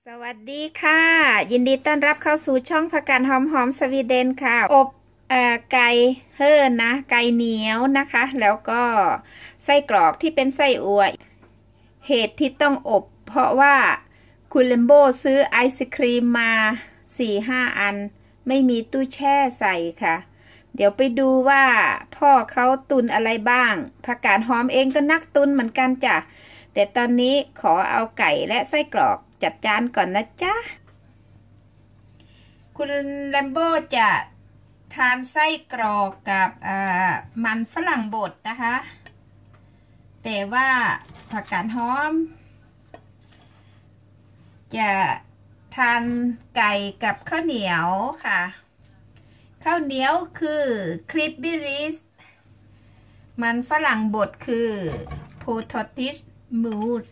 สวัสดีค่ะยินดีต้อนรับเข้าสู่ช่องผักกาดหอมสวีเดนค่ะอบไก่เฮิร์นนะไก่เหนียวนะคะแล้วก็ไส้กรอกที่เป็นไส้อั่วเหตุที่ต้องอบเพราะว่าคุณเลมโบซื้อไอศครีมมา 4-5 อันไม่มีตู้แช่ใส่ค่ะเดี๋ยวไปดูว่าพ่อเขาตุนอะไรบ้างผักกาดหอมเองก็นักตุนเหมือนกันจ้ะแต่ตอนนี้ขอเอาไก่และไส้กรอกจัดจานก่อนนะจ๊ะคุณแลมโบจะทานไส้กรอกกับมันฝรั่งบดนะคะแต่ว่าผักกาดหอมจะทานไก่กับข้าวเหนียวค่ะข้าวเหนียวคือคลิปบิริสมันฝรั่งบดคือโพทอติสมูด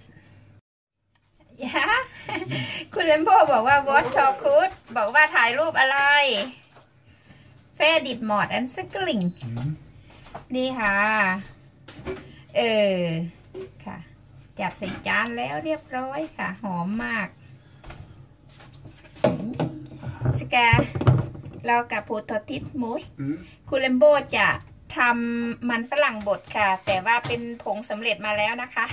คุณเลมโบบอกว่าวอตชอคูดบอกว่าถ่ายรูปอะไรเฟดิตมอดแอนด์สกลิงนี่ค่ะค่ะจัดใส่จานแล้วเรียบร้อยค่ะหอมมากสแกเรากับโพทอติสมูสคุณเลมโบจะทำมันฝรั่งบดค่ะแต่ว่าเป็นผงสำเร็จมาแล้วนะคะ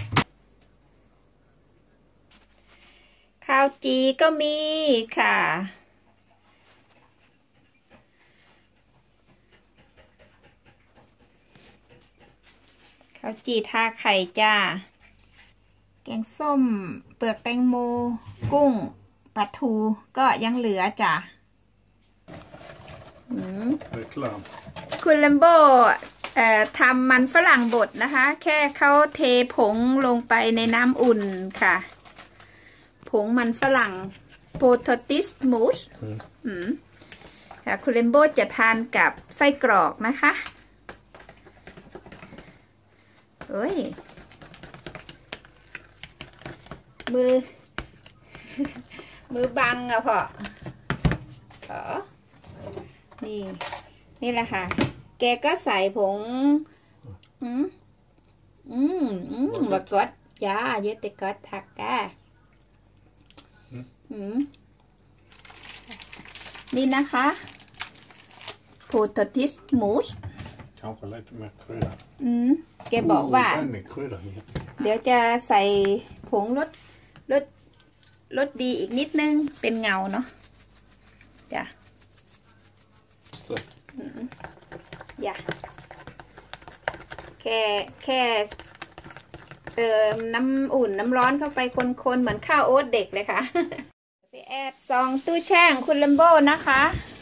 ข้าวจีก็มีค่ะข้าวจีทาไข่จ้าแกงส้มเปลือกแตงโมกุ้งปลาทูก็ยังเหลือจ้ะคุณเลมโบทำมันฝรั่งบดนะคะแค่เขาเทผงลงไปในน้ำอุ่นค่ะผงมันฝรั่งโพทอติสมูสค่ะคุณเลมโบจะทานกับไส้กรอกนะคะเอ้ยมือบังอะพ่อนี่แหละค่ะแกก็ใส่ผงบักกอดจ้าเยอะแต่กอดทักกะนี่นะคะโพทอติสมูสแกบอกว่าเดี๋ยวจะใส่ผงรสดีอีกนิดนึงเป็นเงาเนาะจ้ะอย่าแค่เติมน้ำอุ่นน้ำร้อนเข้าไปคนๆเหมือนข้าวโอ๊ตเด็กเลยค่ะไปแอบซองตู้แช่ของคุณเลมโบนะคะ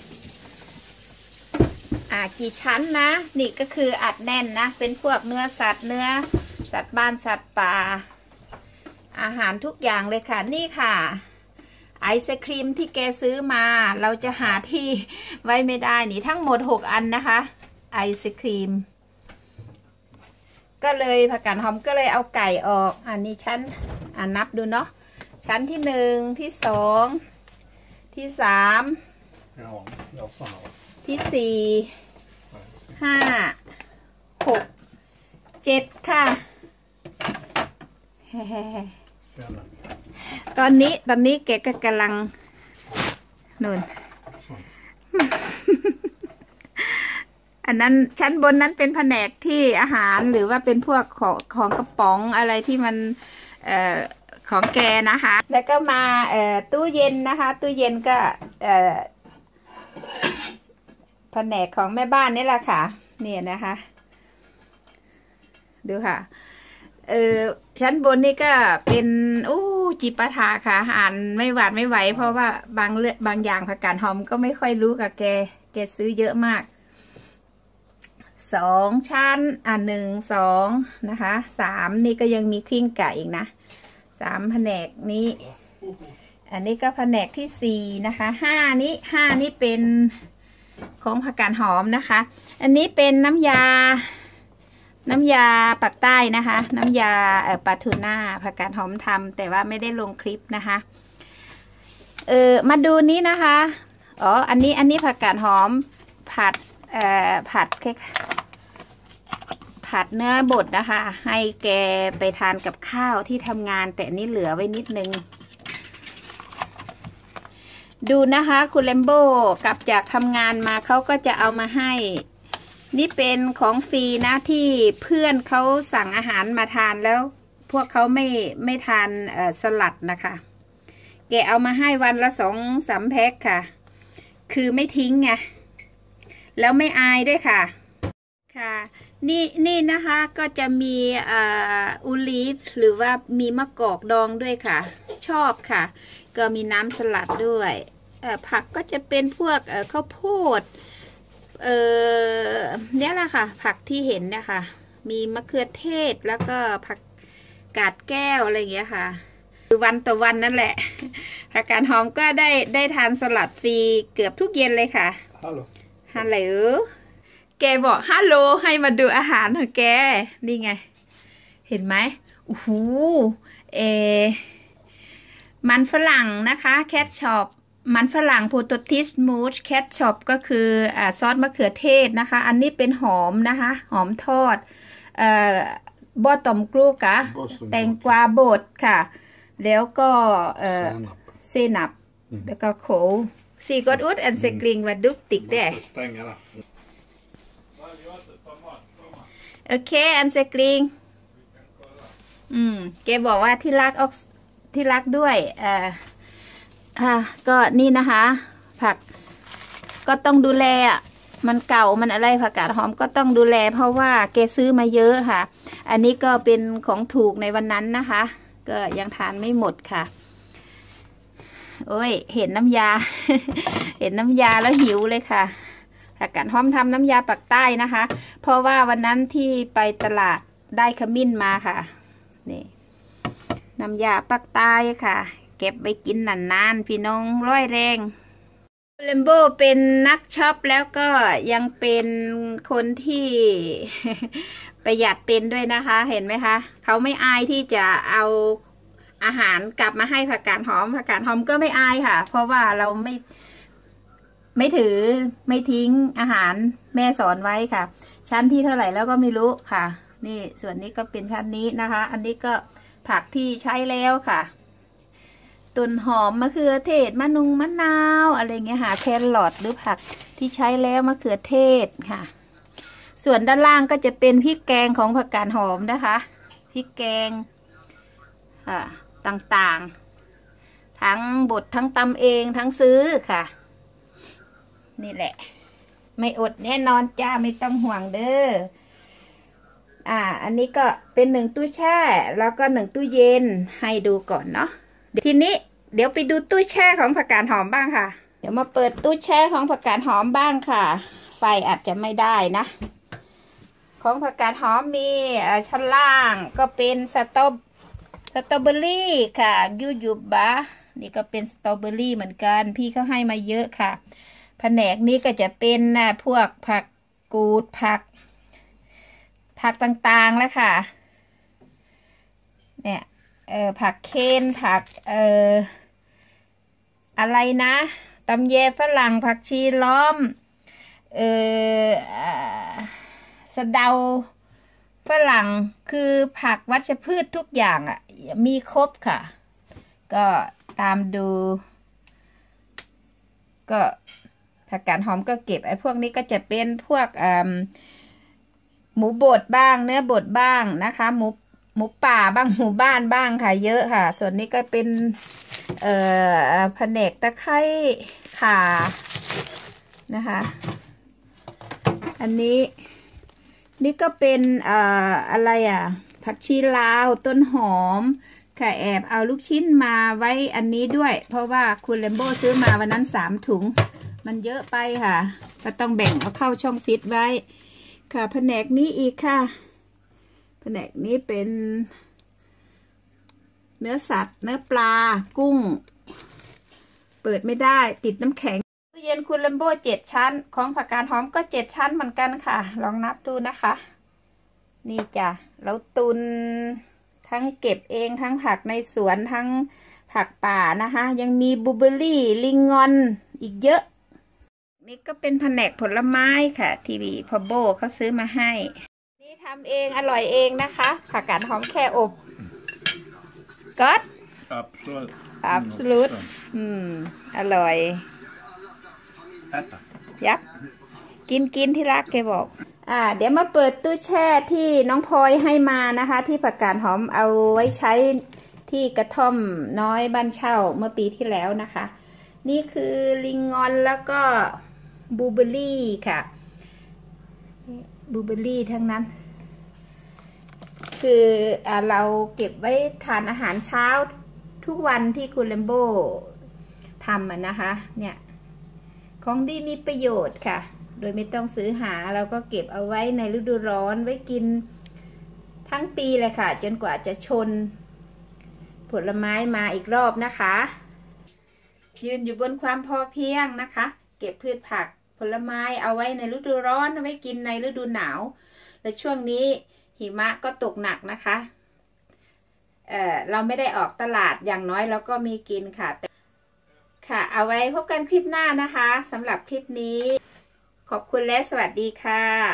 กี่ชั้นนะนี่ก็คืออัดแน่นนะเป็นพวกเนื้อสัตว์บ้านสัตว์ป่าอาหารทุกอย่างเลยค่ะนี่ค่ะไอศครีมที่แกซื้อมาเราจะหาที่ไว้ไม่ได้นี่ทั้งหมด6อันนะคะไอศครีมก็เลยผักกาดหอมก็เลยเอาไก่ออกอันนี้ชั้นนับดูเนาะชั้นที่1ที่2ที่3ที่4 5 6 7ค่ะตอนนี้แกก็กำลังนู่นอันนั้นชั้นบนนั้นเป็นแผนกที่อาหารหรือว่าเป็นพวกของกระป๋องอะไรที่มันของแกนะคะแล้วก็มาตู้เย็นนะคะตู้เย็นก็แผนกของแม่บ้านนี่แหละค่ะเนี่ยนะคะดูค่ะชั้นบนนี่ก็เป็นจิปาถะค่ะอ่านไม่หวาดไม่ไหวเพราะว่าบางอย่างผักกาดหอมก็ไม่ค่อยรู้กับแกซื้อเยอะมาก2ชั้น1 2นะคะ3นี่ก็ยังมีคลิ้งไก่อีกนะ3แผนกนี้อันนี้ก็แผนกที่4นะคะ5นี่เป็นของผักกาดหอมนะคะอันนี้เป็นน้ำยาปักใต้นะคะน้ำยาปลาทูน่าผักกาดหอมทำแต่ว่าไม่ได้ลงคลิปนะคะมาดูนี้นะคะอันนี้ผักกาดหอมผัดเนื้อบดนะคะให้แกไปทานกับข้าวที่ทำงานแต่นี่เหลือไว้นิดนึงดูนะคะคุณแลมโบ้กลับจากทำงานมาเขาก็จะเอามาให้นี่เป็นของฟรีนะที่เพื่อนเขาสั่งอาหารมาทานแล้วพวกเขาไม่ทานสลัดนะคะแกเอามาให้วันละ2-3 แพ็คค่ะคือไม่ทิ้งไงแล้วไม่อายด้วยค่ะค่ะนี่นะคะก็จะมีอูลีฟหรือว่ามีมะกอกดองด้วยค่ะชอบค่ะก็มีน้ำสลัดด้วยผักก็จะเป็นพวกข้าวโพดเนี่ยแหละค่ะผักที่เห็นเนี่ยค่ะมีมะเขือเทศแล้วก็ผักกาดแก้วอะไรอย่างเงี้ยค่ะคือวันต่อวันนั่นแหละผักกาดหอมก็ได้ทานสลัดฟรีเกือบทุกเย็นเลยค่ะฮัลโหลแกบอกฮัลโหลให้มาดูอาหารของแกนี่ไงเห็นไหมโอ้โหมันฝรั่งนะคะแคทช็อปมันฝรั่งโพโตติสมูชแคทช็อปก็คือซอสมะเขือเทศนะคะอันนี้เป็นหอมนะคะหอมทอดบอตอมกรูกะแตงกวาบดค่ะแล้วก็เซนับแล้วก็โขซีกอดอุดแอนเซกลิงวัดดุกติกแด่โอเคแอนเซกลิงแกบอกว่าที่รักด้วยก็นี่นะคะผักก็ต้องดูแลมันเก่ามันอะไรผักกาดหอมก็ต้องดูแลเพราะว่าแกซื้อมาเยอะค่ะอันนี้ก็เป็นของถูกในวันนั้นนะคะก็ยังทานไม่หมดค่ะโอ้ยเห็นน้ำยา เห็นน้ำยาแล้วหิวเลยค่ะผักกาดหอมทำน้ำยาปักใต้นะคะเพราะว่าวันนั้นที่ไปตลาดได้ขมิ้นมาค่ะนี่น้ำยาปักใต้ค่ะเก็บไปกินนานๆพี่น้องร้อยแรงเลมโบเป็นนักช็อปแล้วก็ยังเป็นคนที่ ประหยัดเป็นด้วยนะคะเห็นไหมคะเขาไม่อายที่จะเอาอาหารกลับมาให้ผักกาดหอมผักกาดหอมก็ไม่อายค่ะเพราะว่าเราไม่ถือไม่ทิ้งอาหารแม่สอนไว้ค่ะชั้นที่เท่าไหร่แล้วก็ไม่รู้ค่ะนี่ส่วนนี้ก็เป็นชั้นนี้นะคะอันนี้ก็ผักที่ใช้แล้วค่ะต้นหอมมะเขือเทศมะนาวอะไรเงี้ยค่ะแครอทหรือผักที่ใช้แล้วมะเขือเทศค่ะส่วนด้านล่างก็จะเป็นพริกแกงของผักกาดหอมนะคะพริกแกงต่างๆทั้งบดทั้งตำเองทั้งซื้อค่ะนี่แหละไม่อดแน่นอนจ้าไม่ต้องห่วงเด้ออันนี้ก็เป็น1 ตู้แช่แล้วก็1 ตู้เย็นให้ดูก่อนเนาะทีนี้เดี๋ยวไปดูตู้แช่ของผักกาดหอมบ้างค่ะเดี๋ยวมาเปิดตู้แช่ของผักกาดหอมบ้างค่ะไฟอาจจะไม่ได้นะของผักกาดหอมมีชั้นล่างก็เป็นสตรอเบอรี่ค่ะยูบะนี่ก็เป็นสตรอเบอรี่เหมือนกันพี่เขาให้มาเยอะค่ะแผนกนี้ก็จะเป็นพวกผักกูดผักต่างๆแล้วค่ะเนี่ยผักเคนผักอะไรนะตำแยฝรั่งผักชีล้อมสะเดาฝรั่งคือผักวัชพืชทุกอย่างมีครบค่ะก็ตามดูก็ผักกาดหอมก็เก็บพวกนี้ก็จะเป็นพวกหมูบดบ้างเนื้อบดบ้างนะคะหมูป่าบ้างหมูบ้านบ้างค่ะเยอะค่ะส่วนนี้ก็เป็นแผนกตะไคร้ข่านะคะอันนี้นี่ก็เป็นอะไรผักชีลาวต้นหอมค่ะแอบเอาลูกชิ้นมาไว้อันนี้ด้วยเพราะว่าคุณเลมโบซื้อมาวันนั้น3 ถุงมันเยอะไปค่ะก็ต้องแบ่งเอาเข้าช่องฟิตไว้ค่ะแผนกนี้อีกค่ะแผนกนี้เป็นเนื้อสัตว์เนื้อปลากุ้งเปิดไม่ได้ติดน้ำแข็งตู้เย็นคุณเลมโบ7 ชั้นของผักกาดหอมก็7 ชั้นเหมือนกันค่ะลองนับดูนะคะนี่จ้ะเราตุนทั้งเก็บเองทั้งผักในสวนทั้งผักป่านะคะยังมีบลูเบอร์รี่ลิงงอนอีกเยอะนี่ก็เป็นแผนกผลไม้ค่ะที่พอโบเขาซื้อมาให้นี่ทำเองอร่อยเองนะคะผักกาดหอมแค่อบก๊อต absolut อร่อยยับกินที่รักแกบอกเดี๋ยวมาเปิดตู้แช่ที่น้องพลอยให้มานะคะที่ผักกาดหอมเอาไว้ใช้ที่กระท่อมน้อยบ้านเช่าเมื่อปีที่แล้วนะคะนี่คือลิงงอนแล้วก็บลูเบอร์รี่ค่ะบลูเบอร์รี่ทั้งนั้นคือเราเก็บไว้ทานอาหารเช้าทุกวันที่คุณเลมโบทำนะคะเนี่ยของดีมีประโยชน์ค่ะโดยไม่ต้องซื้อหาเราก็เก็บเอาไว้ในฤดูร้อนไว้กินทั้งปีเลยค่ะจนกว่าจะชนผลไม้มาอีกรอบนะคะยืนอยู่บนความพอเพียงนะคะเก็บพืชผักผลไม้เอาไว้ในฤดูร้อนเอาไว้กินในฤดูหนาวและช่วงนี้หิมะก็ตกหนักนะคะเราไม่ได้ออกตลาดอย่างน้อยเราก็มีกินค่ะค่ะเอาไว้พบกันคลิปหน้านะคะสำหรับคลิปนี้ขอบคุณและสวัสดีค่ะ